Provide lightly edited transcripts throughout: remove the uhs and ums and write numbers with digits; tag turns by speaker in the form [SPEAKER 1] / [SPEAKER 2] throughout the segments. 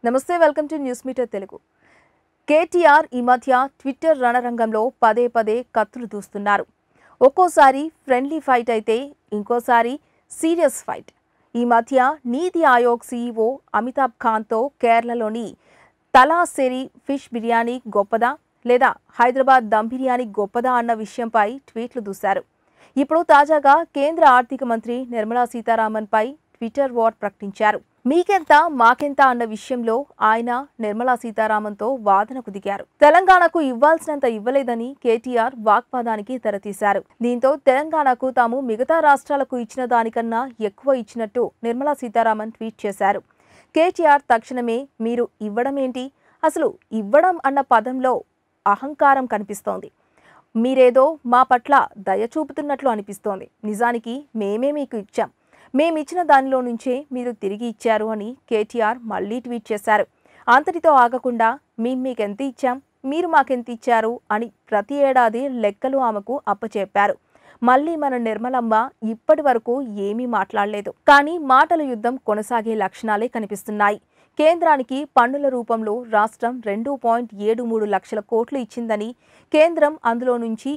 [SPEAKER 1] నమస్తే welcome to news meter Telugu. KTR ఈ మధ్య ట్విట్టర్ రణరంగంలో పదే పదే కత్తులు దూస్తున్నారు. ఒక్కోసారి ఫ్రెండ్లీ ఫైట్ అయితే ఇంకోసారి సీరియస్ ఫైట్. ఈ మధ్య నీతి ఆయోగ్ CEO అమితాబ్ ఖాన్తో కేరళలోని తలాసేరి ఫిష్ బిర్యానీ గొప్పదా లేదా హైదరాబాద్ దమ్ బిర్యానీ గొప్పదా అన్న విషయంపై ట్వీట్లు దూశారు. ఇప్పుడు తాజాగా కేంద్ర ఆర్థిక మంత్రి నిర్మలా సీతారామన్ పై ట్విట్టర్ వార్ ప్రకటించారు. మీకెంత మాకెంత అన్న విషయంలో ఆయన నిర్మలా సీతారామన్తో వాదనకు దిగారు. తెలంగాణకు ఇవ్వాల్సినంత ఇవ్వలేదని KTR వాగ్వాదానికి తెరతీశారు. దీంతో తెలంగాణకు తాము మిగతా రాష్ట్రాలకు ఇచ్చిన దానికన్నా ఎక్కువ ఇచ్చినట్టు నిర్మలా సీతారామన్ ట్వీట్ చేశారు. KTR తక్షణమే మీరు ఇవ్వడమేంటి, అసలు ఇవ్వడం అన్న పదంలో అహంకారం కనిపిస్తోంది. మీరేదో మా పట్ల దయ చూపుతున్నట్లు అనిపిస్తోంది. నిజానికి మేమే మీకు ఇచ్చాం, మేమిచ్చిన దానిలో నుంచే మీరు తిరిగి ఇచ్చారు అని KTR మళ్లీ ట్వీట్ చేశారు. అంతటితో ఆగకుండా మీకెంత ఇచ్చాం, మీరు మాకెంత ఇచ్చారు అని ప్రతి ఏడాది లెక్కలు ఆమెకు అప్పచెప్పారు. మళ్లీ మన నిర్మలమ్మ ఇప్పటి వరకు ఏమీ మాట్లాడలేదు. కానీ మాటల యుద్ధం కొనసాగే లక్షణాలే కనిపిస్తున్నాయి. కేంద్రానికి పన్నుల రూపంలో రాష్ట్రం 2.73 లక్షల కోట్లు ఇచ్చిందని, కేంద్రం అందులో నుంచి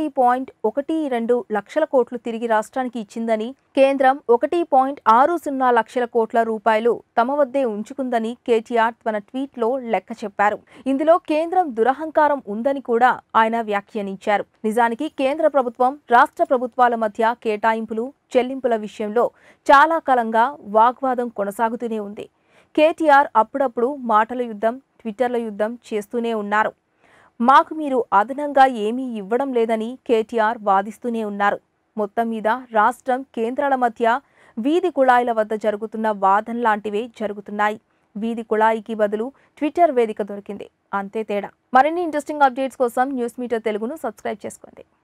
[SPEAKER 1] 1.12 లక్షల కోట్లు తిరిగి రాష్ట్రానికి ఇచ్చిందని, కేంద్రం 1.60 లక్షల కోట్ల రూపాయలు తమ వద్దే ఉంచుకుందని KTR తన ట్వీట్లో లెక్క చెప్పారు. ఇందులో కేంద్రం దురహంకారం ఉందని కూడా ఆయన వ్యాఖ్యానించారు. నిజానికి కేంద్ర ప్రభుత్వం రాష్ట్ర ప్రభుత్వాల మధ్య కేటాయింపులు చెల్లింపుల విషయంలో చాలా కాలంగా వాగ్వాదం కొనసాగుతూనే ఉంది. KTR అప్పుడప్పుడు మాటల యుద్ధం, ట్విట్టర్ల యుద్ధం చేస్తూనే ఉన్నారు. మాకు మీరు అదనంగా ఏమీ ఇవ్వడం లేదని KTR వాదిస్తూనే ఉన్నారు. మొత్తం మీద రాష్ట్రం కేంద్రాల మధ్య వీధి కుళాయిల వద్ద జరుగుతున్న వాదనలాంటివే జరుగుతున్నాయి. వీధి కుళాయికి బదులు ట్విట్టర్ వేదిక దొరికింది, అంతే తేడా. మరిన్ని ఇంట్రెస్టింగ్ అప్డేట్స్ కోసం న్యూస్ మీటర్ తెలుగును సబ్స్క్రైబ్ చేసుకోండి.